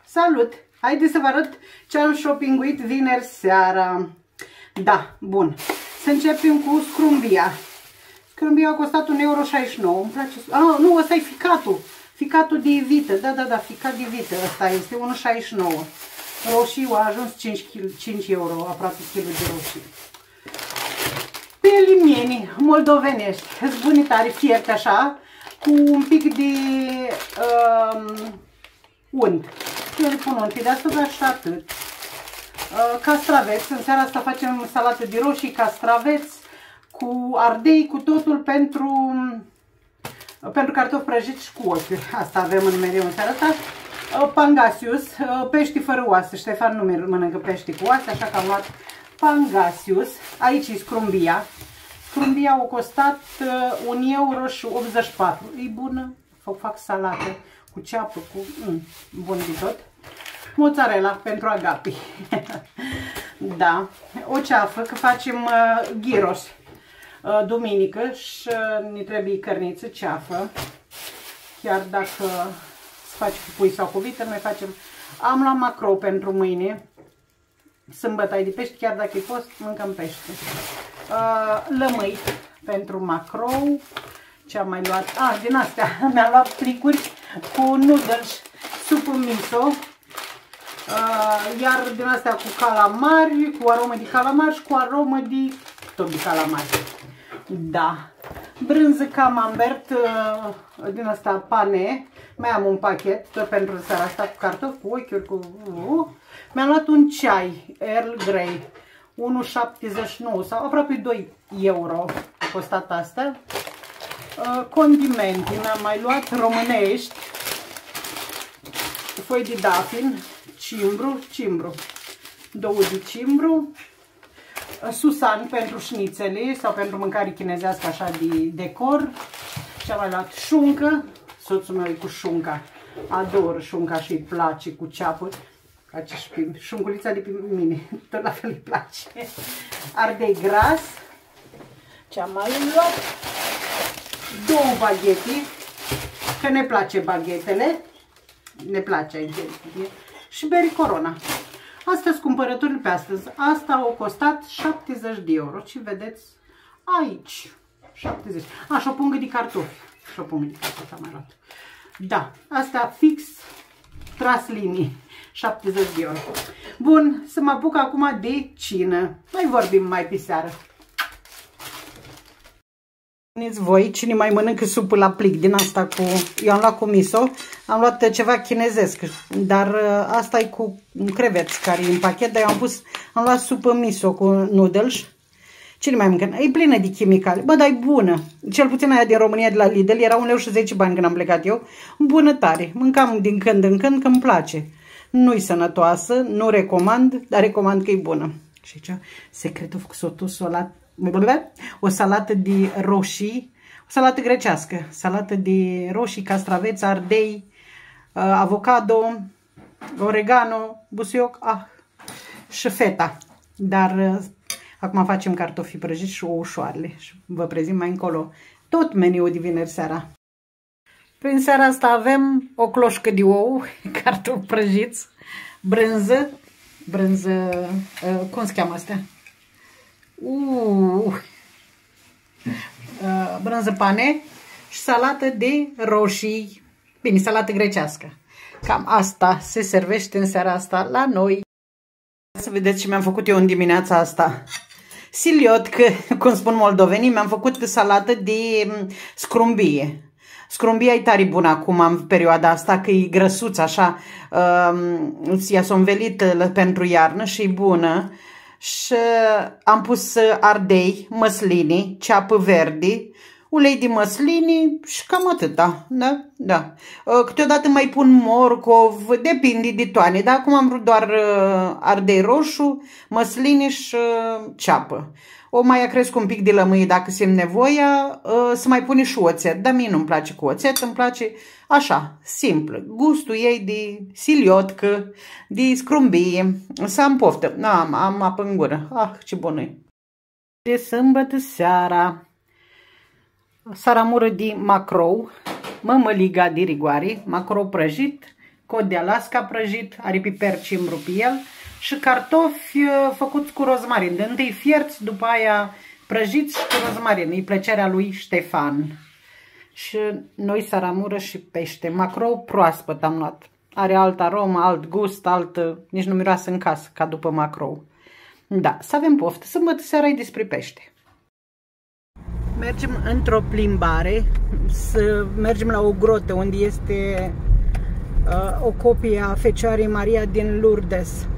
Salut! Haideți să vă arăt ce am shoppinguit vineri seara. Da, bun. Să începem cu scrumbia. Scrumbia a costat 1,69 €. Îmi place. Ah, nu, ăsta e ficatul. Ficatul de vită. Da, ficat de vită. Ăsta este 1,69 €. Roșii a ajuns 5 euro, aproape kilul de roșii. Pelmeni moldovenești, zbunitari, fierte așa, cu un pic de unt. Eu le pun unt, de asta și atât. Castraveți, în seara asta facem salată de roșii, castraveți cu ardei, cu totul pentru cartofi prăjiți și cu ochiuri. Asta avem în mereu în seara asta. Pangasius, pești fără oase. Ștefan nu mănâncă pești cu oase, așa că am luat pangasius. Aici e scrumbia. Scrumbia a costat 1,84 €. E bună, fac salată cu ceapă, cu bun de tot. Mozzarella pentru Agapi. Da, o ceafă, că facem gyros duminică și ne trebuie cărniță, ceafă. Chiar dacă se face cu pui sau cu vită, noi facem. Am luat macro pentru mâine. Sâmbătă ai de pește, chiar dacă e post, mâncăm pește. Lămâi pentru macro. Ce am mai luat? Din astea. Mi-am luat plicuri cu noodles, supă miso. Iar din astea cu calamari, cu aromă de calamari și cu aromă de tot de calamari. Da. Brânză camembert din asta pane. Mai am un pachet tot pentru seara asta cu cartofi, cu ochiuri, cu... Mi-am luat un ceai Earl Grey 1,79 sau aproape 2 euro a costat asta. Condimente mi-am mai luat românești, foi de dafin, cimbru, 2 de cimbru, susan pentru șnițele sau pentru mâncare chinezească așa de decor. Și am mai luat șuncă, soțul meu e cu șunca, ador șunca și îi place cu ceapă. Șunculița de pe mine, tot la fel îi place. Ardei gras. Ce am mai luat? 2 baghete, că ne place baghetele. Ne place aici. Și beri Corona. Astea sunt cumpărăturile pe astăzi. Asta a costat 70 de euro. Ce vedeți aici? 70. Și o pungă de cartofi. Și o pungă de cartofi am mai luat. Da, asta fix tras linii. 70 de euro. Bun, să mă apuc acum de cină. Mai vorbim mai pe seară. Spuneți voi cine mai mănâncă supă la plic din asta cu... Eu am luat cu miso, am luat ceva chinezesc, dar asta e cu creveți care e în pachet, dar eu am luat supă miso cu noodles. Cine mai mănâncă? E plină de chimicale. Bă, dar e bună. Cel puțin aia din România, de la Lidl, era 1,10 € când am plecat eu. Bună tare. Mâncam din când în când, că îmi place. Nu-i sănătoasă, nu recomand, dar recomand că e bună. Și aici, secretul făcut o salată de roșii, o salată grecească, salată de roșii, castraveți, ardei, avocado, oregano, busuioc, și feta. Dar acum facem cartofi prăjiți și ușoarele și vă prezint mai încolo tot meniul de vineri seara. Prin seara asta avem o cloșcă de ou, cartofi prăjiți, brânză, cum se cheamă astea? Brânză pane și salată de roșii. Bine, salată grecească. Cam asta se servește în seara asta la noi. Să vedeți ce mi-am făcut eu în dimineața asta. Siliot, că, cum spun moldovenii, mi-am făcut salată de scrumbie. Scrumbia e tare bună acum în perioada asta, că e grăsuț așa, i-a somvelit pentru iarnă și e bună. Și am pus ardei, măslini, ceapă verde, ulei de măslini și cam atâta, da. Câteodată mai pun morcov, depinde de toane, dar acum am vrut doar ardei roșu, măslini și ceapă. O mai cresc un pic de lămâie dacă simt nevoia, să mai pune și oțet, dar mie nu-mi place cu oțet, îmi place așa, simplu, gustul ei de siliotcă, de scrumbie, să am poftă, am apă în gură, ce bună e. De sâmbătă seara, saramură de macrou, mămăliga de rigoare, macrou prăjit, cod de Alaska prăjit, aripi percim rupi el și cartofi făcuți cu rozmarin. De întâi fierți, după aia prăjiți cu rozmarin. E plăcerea lui Ștefan. Și noi saramură și pește. Macrou proaspăt am luat. Are alt aromă, alt gust, nici nu miroase în casă ca după macrou. Da, să avem poftă. Sâmbătă seara e despre pește. Mergem într-o plimbare, să mergem la o grotă unde este o copie a Fecioarei Maria din Lourdes.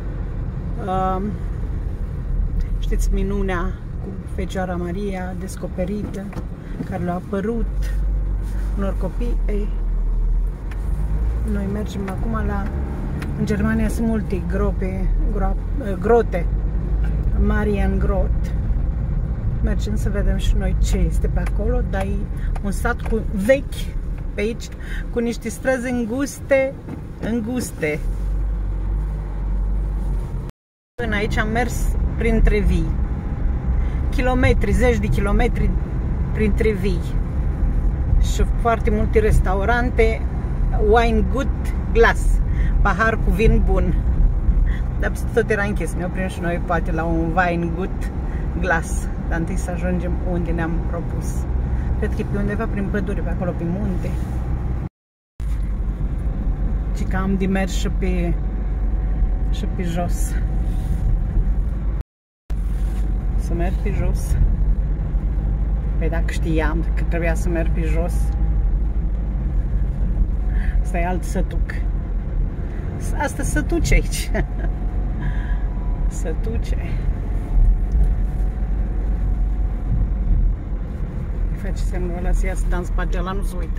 Știți minunea cu Fecioara Maria descoperită, care le-a apărut unor copii. Ei, noi mergem acum în Germania sunt multe grote, Mariengrot. Mergem să vedem și noi ce este pe acolo, dar e un sat vechi pe aici, cu niște străzi înguste. Până aici am mers printre vii. Kilometri, zeci de kilometri printre vii. Și foarte multe restaurante, wine good glass, pahar cu vin bun. Dar tot era închis, ne oprim și noi poate la un wine good glass. Dar întâi să ajungem unde ne-am propus. Cred că e pe undeva prin pădure, pe acolo, pe munte. Și că am de mers și pe jos. Să merg pe jos. Păi dacă știam că trebuia să merg pe jos, asta e alt sătuc. Asta sătuce aici. Sătuce. Face semnul ăla să iasă, dar în spate ăla nu se uită.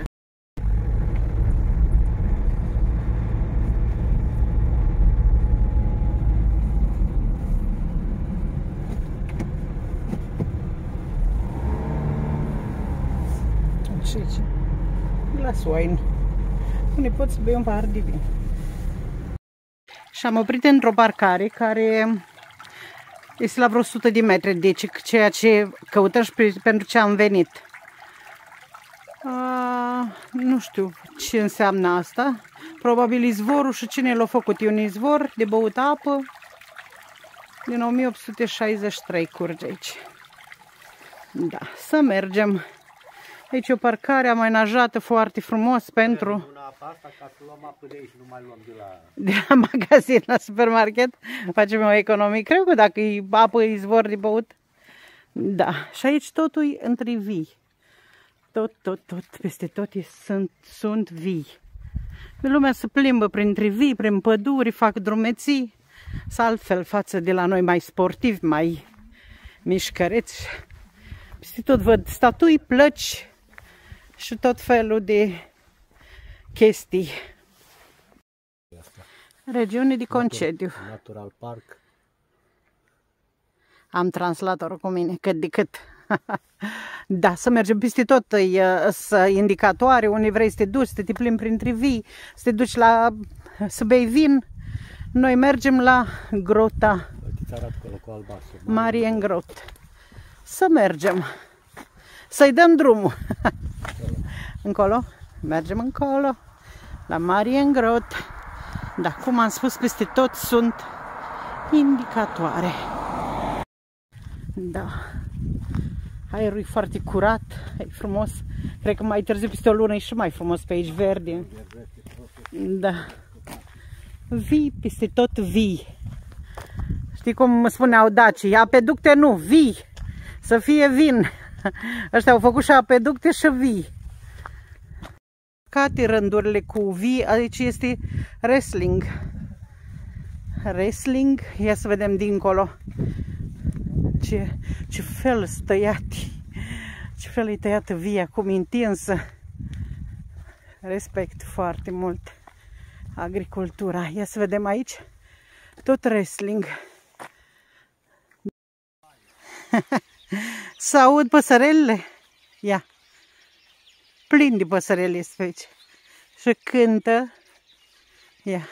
Ce? Glas wine. Unde poți să bei un pahar de vin. Și am oprit într-o parcare care este la vreo 100 de metri de ceea ce căutăm și pentru ce am venit. Nu știu ce înseamnă asta. Probabil izvorul și cine l-a făcut. E un izvor de băut apă din 1863 curge aici. Da, să mergem. Aici e o parcare amenajată foarte frumos pentru... De la magazin la supermarket facem o economie. Cred că dacă e apă, izvor de băut. Da, și aici totul e între vii. Tot, peste tot sunt vii. Lumea se plimbă printre vii, prin păduri, fac drumeții. Sau altfel față de la noi mai sportivi, mai mișcăreți. Peste tot văd statui, plăci și tot felul de chestii. Regiune de concediu. Natural Park. Am translatorul cu mine, cât de cât. Da, să mergem peste tot, indicatoare, unde vrei să te duci, să te plimbi printre vii, să te duci să bei vin. Noi mergem la grota Mariengrot. Să mergem, să-i dăm drumul. Încolo, mergem încolo, la Mariengrot. Da, cum am spus, peste tot sunt indicatoare. Da. Aerul e foarte curat, e frumos. Cred că mai târziu, peste o lună, e și mai frumos pe aici, verde. Da. Vii, peste tot vii. Știi cum spuneau dacii? Apeducte nu, vii. Să fie vin. Ăștia au făcut și apeducte și vii. Cate rândurile cu vii, aici este wrestling. Wrestling, ia să vedem dincolo. Ce fel stăiat, ce fel e tăiată via, cum întinsă. Respect foarte mult agricultura. Ia să vedem aici, tot wrestling. Să aud păsărelele. Ia, plin de păsărele este aici. Și cântă. Ia.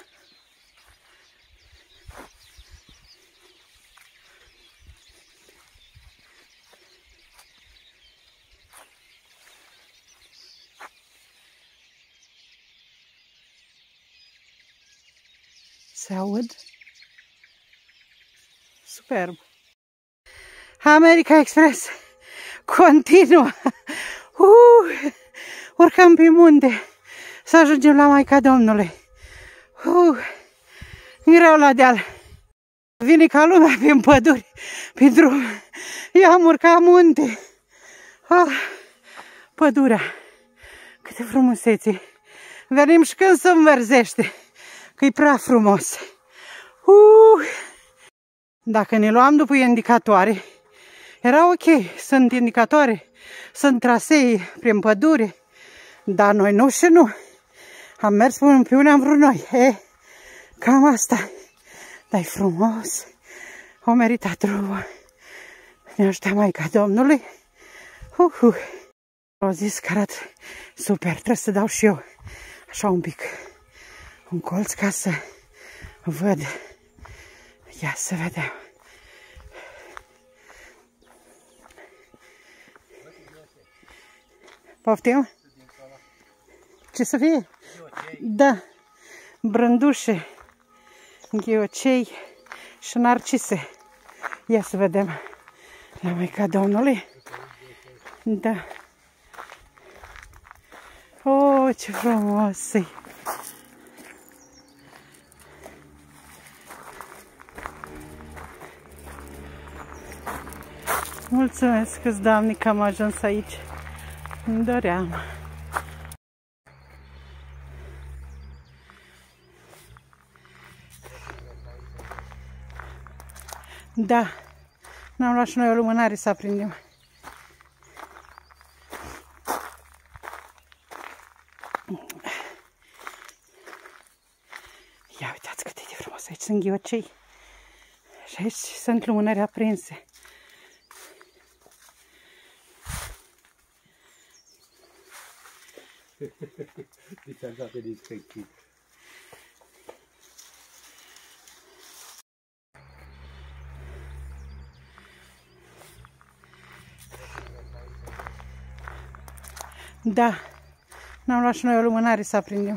Se aud? Superb! America Express continuă! Urcăm pe munte să ajungem la Maica Domnului. Greu la deal. Vine ca lumea prin păduri, pe drum. Eu am urcat munte. Pădurea. Câte frumusețe. Venim și când se înverzește, că e prea frumos. Dacă ne luam după indicatoare, era ok. Sunt indicatoare, sunt trasee prin pădure, dar noi nu și nu. Am mers până pe unde am vrut noi. Cam asta. Dar e frumos. O meritat drumul. Ne ajută Maica Domnului. Au zis că arată super. Trebuie să dau și eu așa un pic un colț ca să văd. Ia să vedem. Poftim? Ce să fie? Da. Brândușe, ghiocei și narcise. Ia să vedem la Maica Domnului. Da. Oh, ce frumos e! Mulțumesc că-ți, Doamne, că am ajuns aici. Îmi doream. Da, n-am luat și noi o lumânare să aprindem. Ia uitați cât e de frumos, aici sunt ghiocei și aici sunt lumânări aprinse. Deci am dat pe inspecții. Da, n-am luat și noi o lumânare să aprindem.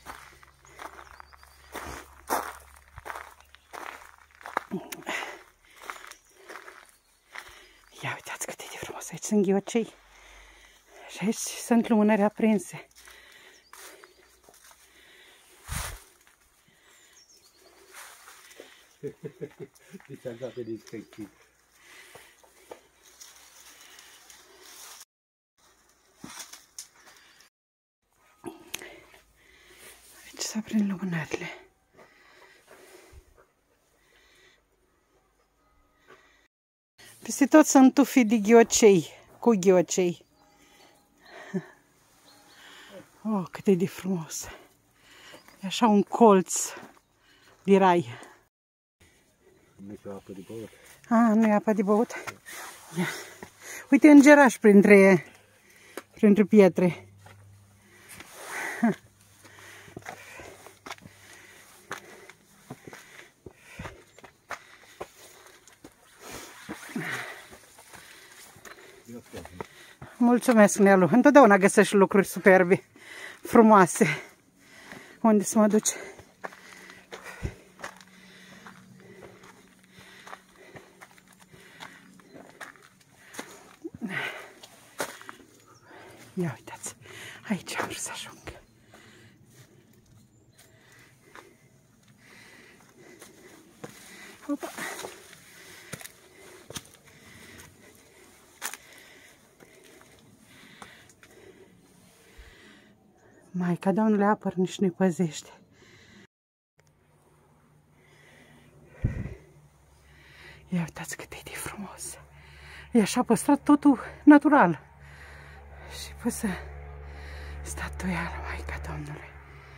Ia uitați cât e de frumos, aici sunt ghiocei și aici sunt lumânări aprinse. Deci am dat pe inspecții. Aici să aprind lumânările. Peste tot sunt tufii de ghiocei, cu ghiocei. Oh, cât e de frumos! E așa un colț de rai. Nu e apă de băut. Nu e apă de băut? Ia. Uite îngeraș printre pietre. Mulțumesc, Nelu. Întotdeauna găsești lucruri superbe, frumoase. Unde să mă duci? Ia uitați, aici am vrut să ajung. Opa. Maica Domnului apăr, nici nu-i păzește. Ia uitați cât e de frumos. E așa păstrat totul natural. Și pusă statuia la Maica Domnului.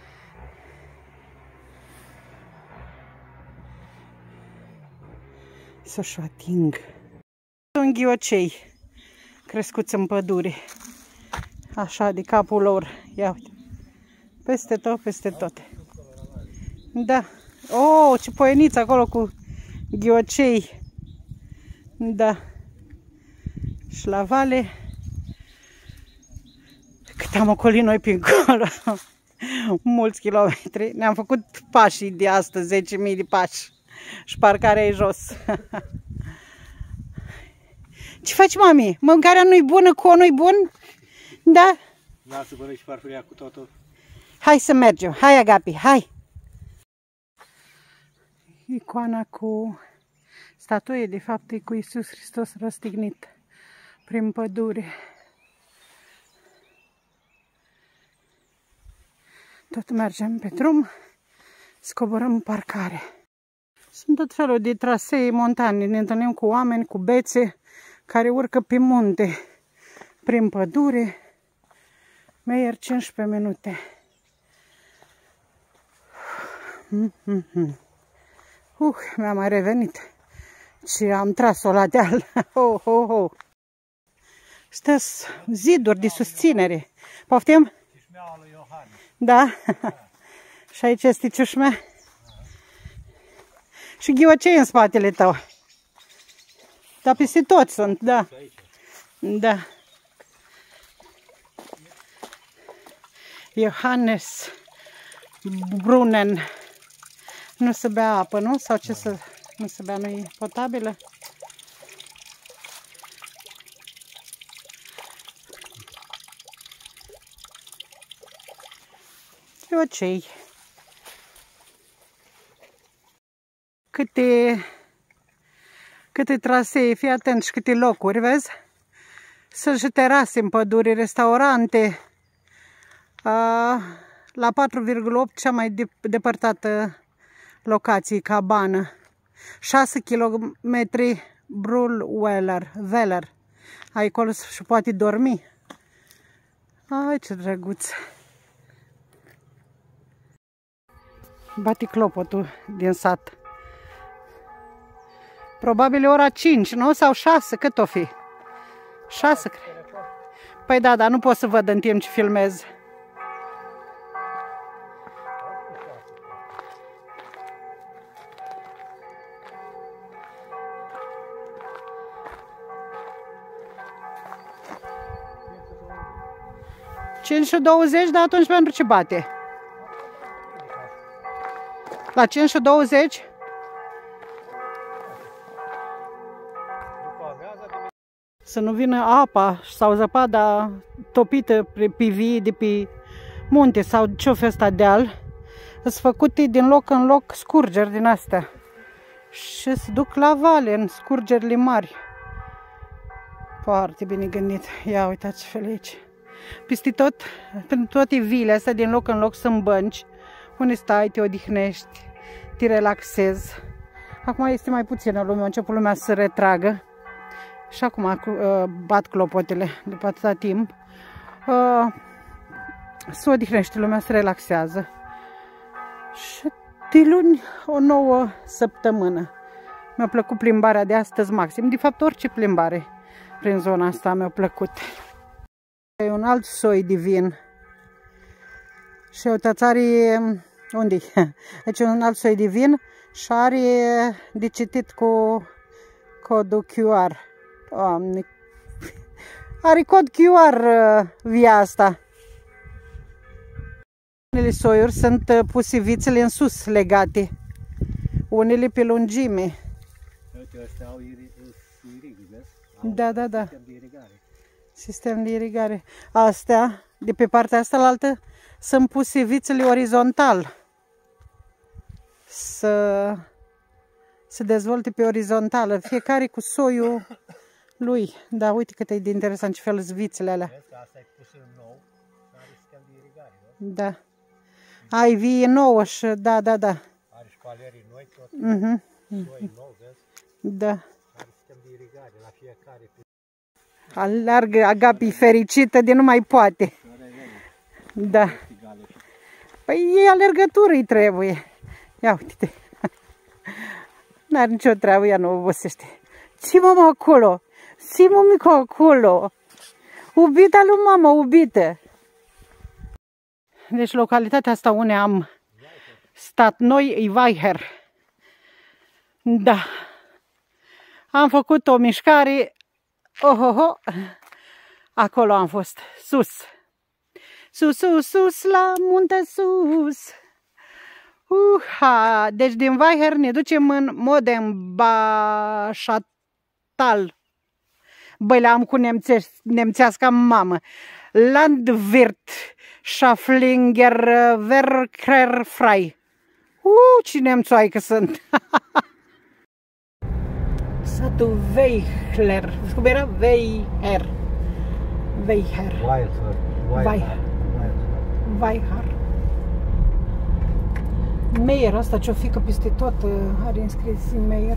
Să-și o ating. Sunt ghiocei crescuți în pădure. Așa, de capul lor. Ia uite. Peste tot, peste tot. Da. Oh, ce poieniță acolo cu ghiocei. Da. Și la vale. Cât am ocolit noi pe acolo. mulți kilometri. Ne-am făcut pașii de astăzi, 10.000 de pași. Și parcarea e jos. Ce faci, mami? Mâncarea nu-i bună, conul-i bun? Da? Lasă bă și farfuria cu totul. Hai să mergem. Hai, Agapi, hai! Icoana cu statuie, de fapt, e cu Iisus Hristos răstignit prin pădure. Tot mergem pe drum, scoborăm în parcare. Sunt tot felul de trasee montane, ne întâlnim cu oameni, cu bețe, care urcă pe munte, prin pădure. Meier 15 minute. Mi-a mai revenit. Și am tras-o la deal. Stă-s ziduri de susținere. Poftim? Cișmeaua lui Iohan. Da? Și aici este ciușmea. Și ghiocei în spatele tău. Dar peste tot sunt, da. Da. Johannes Brunnen. Nu se bea apă, nu? Sau ce să... Nu se bea, nu e potabilă? Ghiocei. Câte trasee, fii atent, și câte locuri, vezi? Sunt și terase în pădure, restaurante. La 4,8 cea mai depărtată locație, cabană. 6 km Brulweller. Acolo și poate dormi. Ai, ce drăguț! Bate clopotul din sat. Probabil e ora 5, nu? Sau 6, cât o fi? 6, cred. Păi da, dar nu pot să văd în timp ce filmez. $5.20, dar atunci pentru ce bate? La 5.20? Să nu vină apa sau zăpada topită pe vii de pe munte sau ce-o fi ăsta deal. Sunt făcute din loc în loc scurgeri din astea. Și se duc la vale, în scurgerile mari. Foarte bine gândit. Ia uitați ce fel aici. Peste tot, pentru toate viile astea, din loc în loc sunt bănci unde stai, te odihnești, te relaxezi. Acum este mai puțină lume, a început lumea să se retragă. Și acum bat clopotele după atâta timp. Se odihnește lumea, se relaxează. Și de luni o nouă săptămână. Mi-a plăcut plimbarea de astăzi maxim. De fapt, orice plimbare prin zona asta mi-a plăcut. E un alt soi de vin. Și uitați, are... Unde-i? Deci e un alt soi de vin și are de citit cu codul QR. Doamne! Are cod QR via asta. Unele soiuri sunt puse vițele în sus, legate. Unele pe lungime. Uite, astea au irigii, vezi? Da, da, da. Sistem de irigare. Sistem de irigare. Astea, de pe partea asta la altă, sunt puse vițele orizontal. Să se dezvolte pe orizontală. Fiecare cu soiul lui. Da, uite cât e de interesant ce fel sunt vițele alea. Vezi că asta e pus în nou, are sistem de irigare, vezi? Da. Ai vie nouă și da, da, da. Are șpalerii noi, tot soi nou, vezi? Da. Are sistem de irigare la fiecare. Alargă Agapi fericită de nu mai poate. Da. Păi e alergătură îi trebuie. Ia uite-te. N-are nicio treabă, ea nu obosește. Ce mama acolo? Ce mămico acolo? Ubita lui mama, ubită. Deci localitatea asta unde am stat noi e Weiher. Da. Am făcut o mișcare. Ohoho. Acolo am fost, sus. Sus, sus, sus, la munte sus. Deci din Weiher ne ducem în Modenbașatal. Băi, le-am cu nemțească mamă. Landwirt, Schaflinger, Werker, Frei. Ce nemțoaică sunt! Satul Weichler. Cum era? Weiher. Meyer, asta ce-o fică peste tot, are înscris Meyer.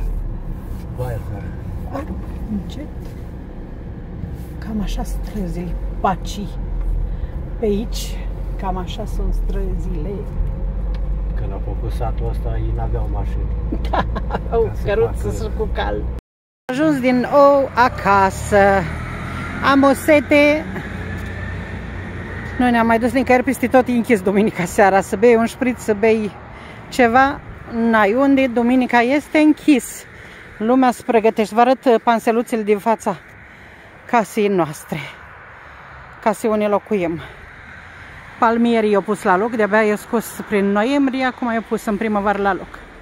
Încet. Cam așa străzile Pacii. Pe aici, cam așa sunt străzile. Când au făcut satul ăsta, ei n-aveau mașini. Au căruță cu cal. Am ajuns din nou acasă. Am o sete. Noi ne-am mai dus nicăieri peste tot, închis duminica seara. Să bei un șpriț, să bei ceva. N-ai unde, duminica este închis. Lumea se pregătește. Vă arăt panseluțele din fața casei noastre. Casei unde locuim. Palmierii i-au pus la loc, de-abia i-au scos prin noiembrie, acum i-au pus în primăvară la loc.